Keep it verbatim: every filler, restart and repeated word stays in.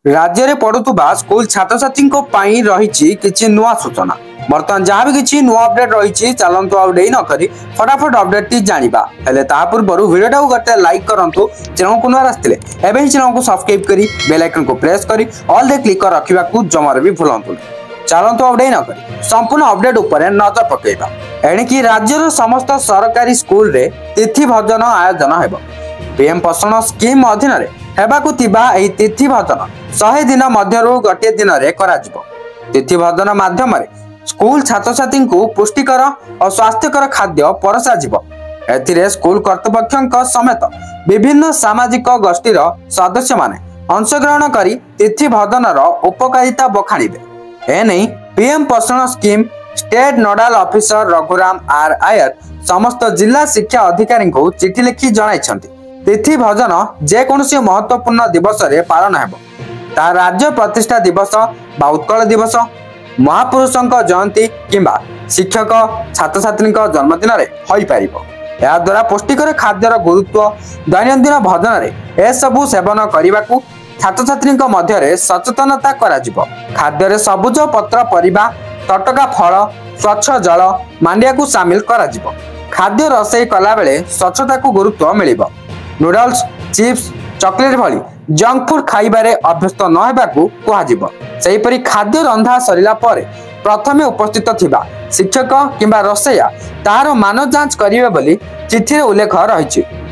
राज्य में पढ़ुवा स्कूल छात्र छात्री रही किसी नुआ सूचना बर्तमान जहाँ भी किसी नुआ अपडेट रही चलतु आउ डे नक फटाफट अपडेट टी जाना हेले पूर्व वीडियो गोटे लाइक करूँ चैनल को नुआ आसते चैनल को सब्सक्राइब कर बेल आइकन को प्रेस कर ऑल दे क्लिक कर रखा जमार भी भूलु चलतु आउ डे नक संपूर्ण अपडेट उपर नजर पकेबा एणिकी राज्यर समस्त सरकारी स्कूल रे तिथि भजन आयोजन हेब पीएम पोषण स्कीम अधीन हेबाकु थिबा एही तिथि भजन सौ दिन मध्यरु गोटे दिन रे कराजिबो। तिथि भजन माध्यम स्कूल छात्र छात्री को पुष्टिकर और स्वास्थ्यकर खाद्य परसा जिवो। एथिरे स्कूल कर्तृपक्षक समेत विभिन्न सामाजिक गोष्ठीर सदस्य माने अंशग्रहण करी तिथि भजनर उपकारिता बखाणिबे। एनै PM Poshan scheme state nodal officer Raghuram R Iyer समस्त जिला शिक्षा अधिकारी को चिठी लिखि जणाइछन्ति तिथि भजन जेकोसी महत्वपूर्ण दिवस रे पालन हेबो। ता राज्य प्रतिष्ठा दिवस बा उत्कल दिवस महापुरुषों जयंती किंबा शिक्षक छात्र छात्री जन्मदिन रे होई पारिबो। या द्वारा पुष्टिकर खाद्यर गुरुत्व दैनंदिन भजन रे ए सबु सेवन करिबाकू छात्र छात्री मध्य रे सचेतनता करा जिवो। खाद्य रे सबुज पत्र परिबा तटका फल स्वच्छ जल मांडिया को सामिल करा जिवो। खाद्य रसई कला बेले स्वच्छता को गुरुत्व मिलिबो। नूडल्स चिप्स चॉकलेट भली जंक फूड खाइबारे अभ्यस्त न हेबाकू कुहाजिबो। सेहीपरि खाद्य रंधा सरिला परे प्रथमे उपस्थित थिबा शिक्षक किंबा रसैया तार मान जांच करिवे बोली चिठी रे उल्लेख रहिछि।